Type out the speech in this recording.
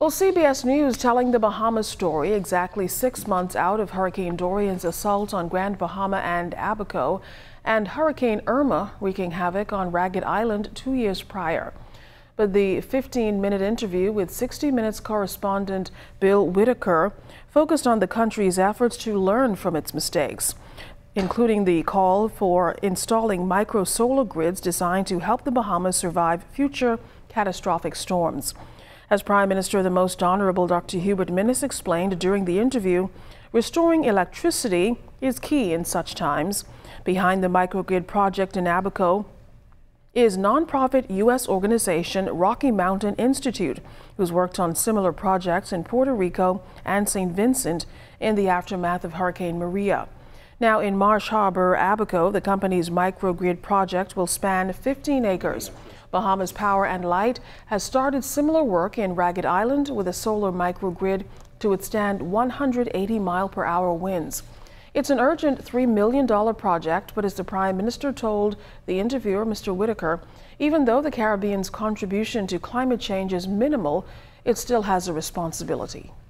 Well, CBS News telling the Bahamas story exactly 6 months out of Hurricane Dorian's assault on Grand Bahama and Abaco, and Hurricane Irma wreaking havoc on Ragged Island 2 years prior. But the 15-minute interview with 60 Minutes correspondent Bill Whitaker focused on the country's efforts to learn from its mistakes, including the call for installing micro-solar grids designed to help the Bahamas survive future catastrophic storms. As Prime Minister, the Most Honorable Dr. Hubert Minnis explained during the interview, restoring electricity is key in such times. Behind the microgrid project in Abaco is nonprofit U.S. organization Rocky Mountain Institute, who's worked on similar projects in Puerto Rico and St. Vincent in the aftermath of Hurricane Maria. Now, in Marsh Harbor, Abaco, the company's microgrid project will span 15 acres. Bahamas Power and Light has started similar work in Ragged Island with a solar microgrid to withstand 180-mile-per-hour winds. It's an urgent $3 million project, but as the Prime Minister told the interviewer, Mr. Whitaker, even though the Caribbean's contribution to climate change is minimal, it still has a responsibility.